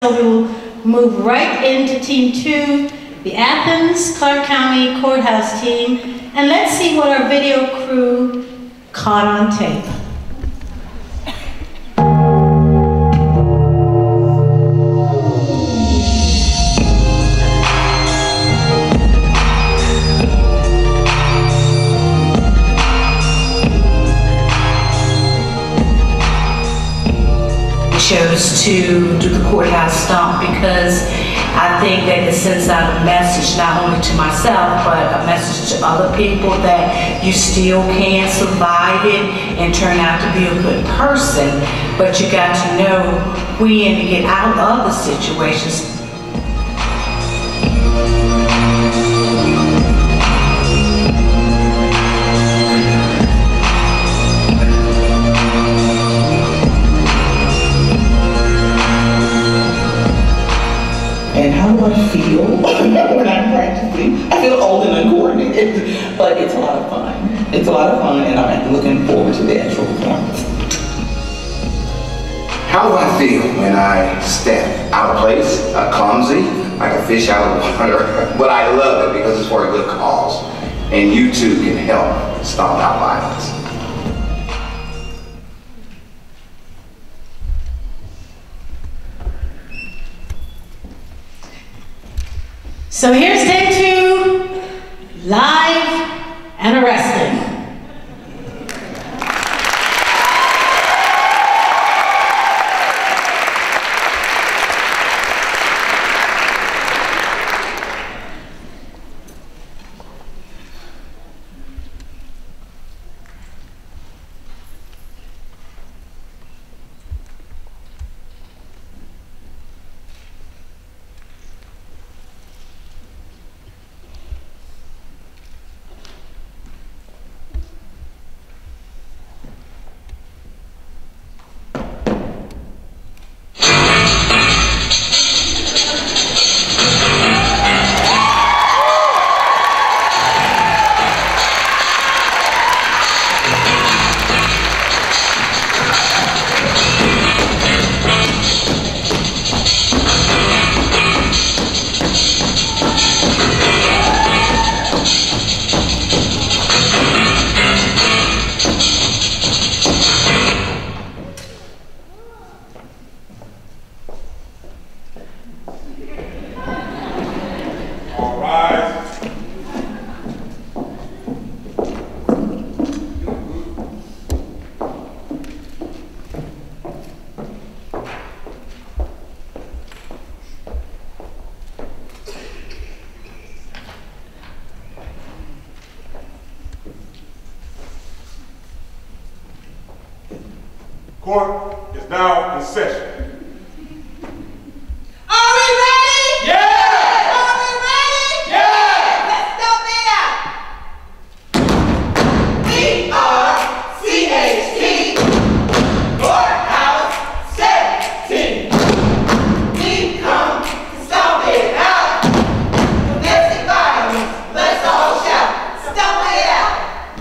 so we will move right into Team 2, the Athens Clark County Courthouse team, and let's see what our video crew caught on tape. Chose to do the courthouse stomp because I think that it sends out a message not only to myself but a message to other people that you still can survive it and turn out to be a good person, but you got to know when to get out of the situations. And how do I feel when I'm practicing? I feel old and uncoordinated, but it's a lot of fun. It's a lot of fun, and I'm looking forward to the actual performance. How do I feel when I step out of place, clumsy, like a fish out of water? But I love it because it's for a good cause, and you too can help stop out violence. So here's day 2, live and arresting. Court is now in session. Are we ready? Yeah! Are we ready? Yeah! Let's go there. CRCHT Courthouse 17. We come to stomp it out. Domestic violence, let's all shout. Stomp it out.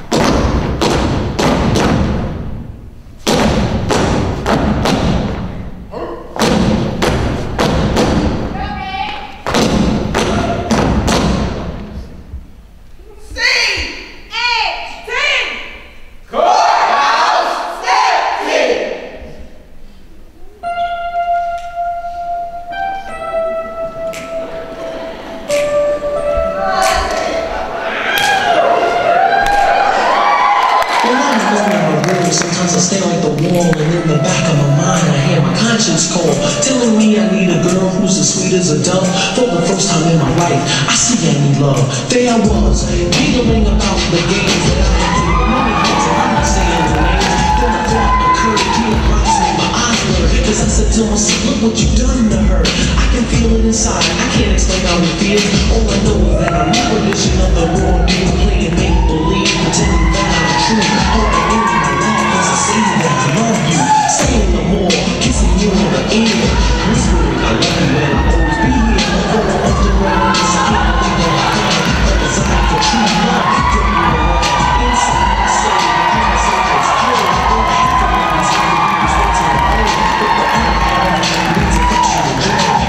Sometimes I stare at the wall and in the back of my mind I hear my conscience call, telling me I need a girl who's as sweet as a dove. For the first time in my life, I see I need love. There I was, giggling about the games that I had played. Many times and I'm not saying the names. Then a thought occurred, realized me, my eyes blurred. Cause I said to myself, look what you done to her. I can feel it inside, I can't explain how it feels. All I know is that I'm a vision of the raw deal, playing make-believe, pretending that I'm true. All I need in my life is to say that I love you. Saying no more, kissing you on the ear, whispering I love you and I'll always be here. Although I'm the wrong, I can't believe that I come. A desire for true love, don't be around. Inside my soul, the dream so it's cold. All I have to know is how to use what's in the hole. But the only thing I need to touch you again.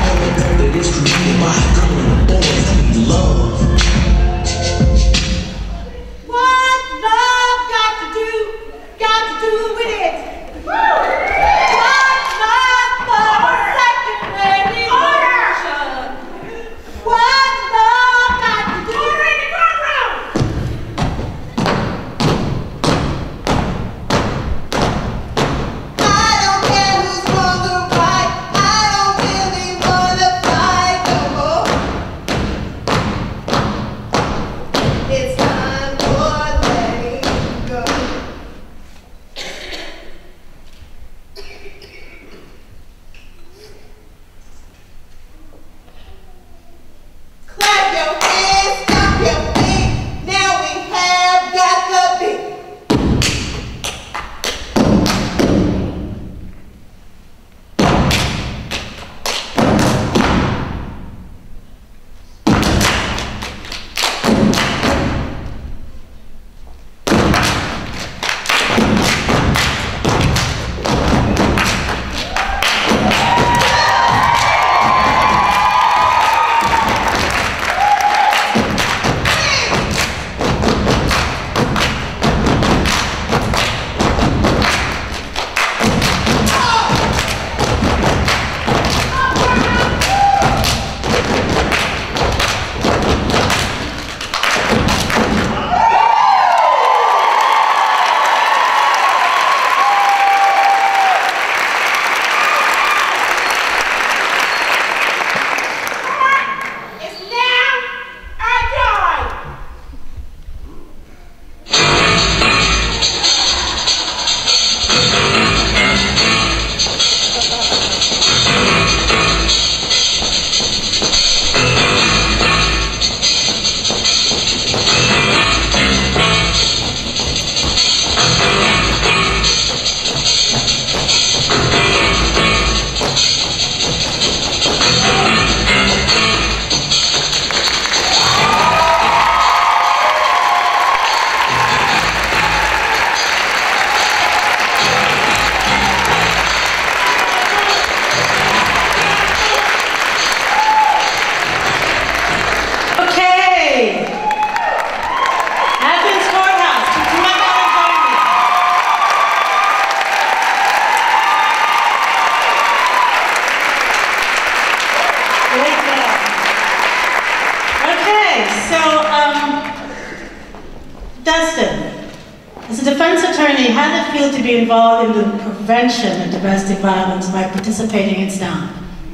Dustin, as a defense attorney, how does it feel to be involved in the prevention of domestic violence by participating in STOMP?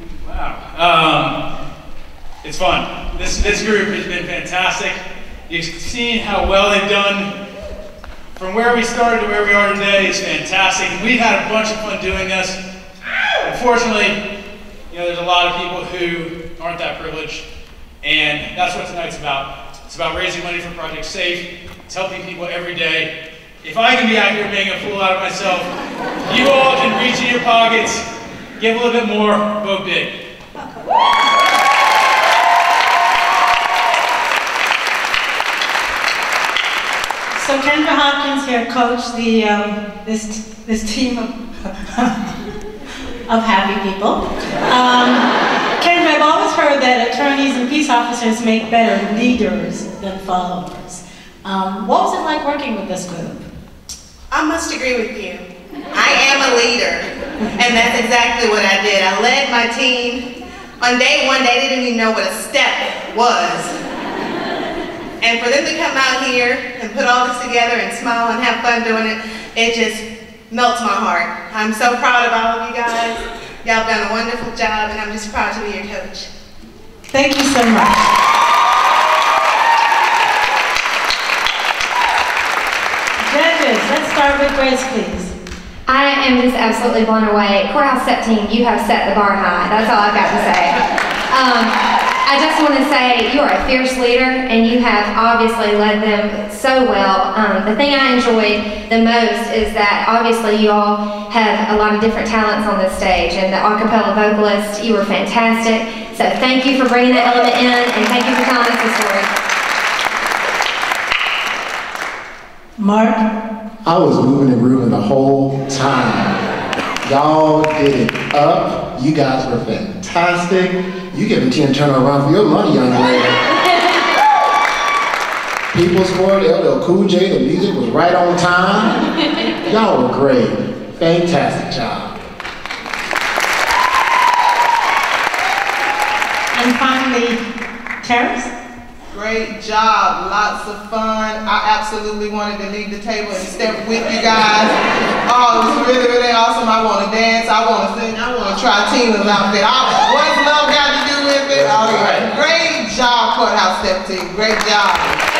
Wow. It's fun. This group has been fantastic. You've seen how well they've done. From where we started to where we are today is fantastic. And we've had a bunch of fun doing this. Unfortunately, there's a lot of people who aren't that privileged. And that's what tonight's about. It's about raising money for Project SAFE. It's helping people every day. If I can be out here making a fool out of myself, you all can reach in your pockets, give a little bit more, vote big. So Kendra Hopkins here coached this team of happy people. Kendra, I've always heard that attorneys and peace officers make better leaders than followers. What was it like working with this group? I must agree with you. I am a leader, and that's exactly what I did. I led my team. On day one, they didn't even know what a step was. And for them to come out here and put all this together and smile and have fun doing it, it just melts my heart. I'm so proud of all of you guys. Y'all have done a wonderful job, and I'm just proud to be your coach. Thank you so much. Judges, let's start with Grace, please. I am just absolutely blown away. Courthouse Step Team, you have set the bar high. That's all I've got to say. I just want to say you are a fierce leader, and you have obviously led them so well. The thing I enjoyed the most is that obviously you all have a lot of different talents on this stage, and the a cappella vocalist, you were fantastic. So thank you for bringing that element in, and thank you for telling us the story. Mark? I was moving and grooving the whole time. Y'all did it up. You guys were fantastic. You giving Tina Turner a run for your money, young lady. People scored, LL Cool J, the music was right on time. Y'all were great. Fantastic job. And finally, Terrace? Great job, lots of fun. I absolutely wanted to leave the table and step with you guys. Oh, it was really, really awesome. I want to dance, I want to sing, I want to try Tina's outfit. What's love got to do with it? All right. Great job, Courthouse Step Team. Great job.